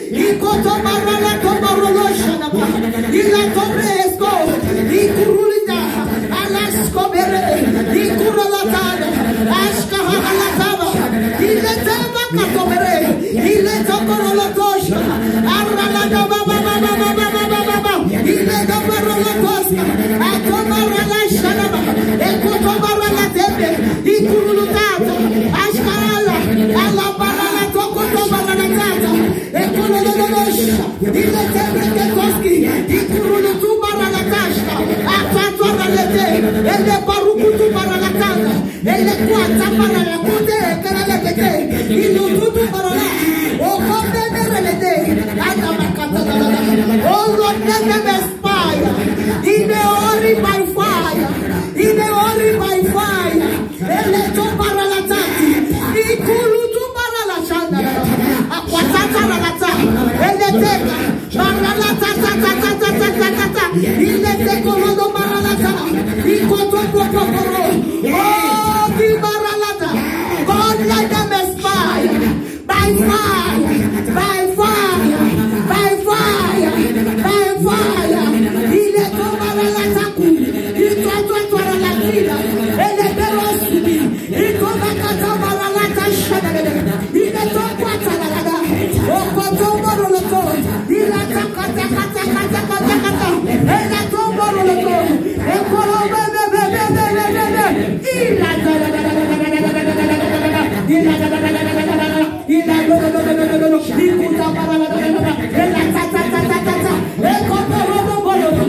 Ikoto barala tobarolo shanaba. Ila tobresko. Ikurulida. Alasko bere. Ikurolatana. Ashka halataba. Ile taba katobere. Ile tokorolotosha. Arala baba baba baba baba baba. Ile tobarolotosha. Atobarala shanaba. Ekoto barala tebe. Ikurulutata. Ashkala. Ala barala tokoto barala tata. Ekolololosha. Ile tebe koski. Ikurulutu barala tashka. Akatoralete. Ele barukutu barala tata. Ele kuata barala kute. Kerelekete. Ilututu barala. Okote nerelete. Adamakata. Oh Lord, let them aspire. In the ori by fire. In the ori by fire. Ele to barala tati. Ikulutu barala shanda. Akwatata ralata. Ele teka. Barala tata tata tata tata. Ile teko rodo barala tata. Ikoto popoporo. Oh, the baralata. God, let them aspire. By fire. By fire. By fire. By fire. Ile to barala taku. Ikoto barala tira. Ele berosubi. Ikoto kata barala tashada. Ile to kwata lada. Okoto baroloto. Ile takata kata kata kata kata. Ele to baroloto. Ekolo bebe bebe bebe bebe. Ila da da da da da da da da da da. Ila da da da da da da da da. Ila do do do do do do. Ikuta barala da da da. Ela ta ta ta ta ta ta. Ekoto rodo bolo.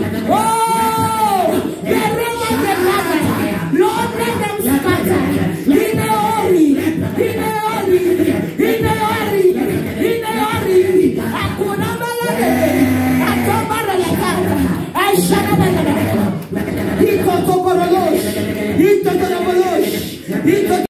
Oh, the river the water. Lord, let them scatter. In the ori, in the ori, in the ori, in the ori. Akuna balade. Atomara la kata. Aishana balade. Ikoto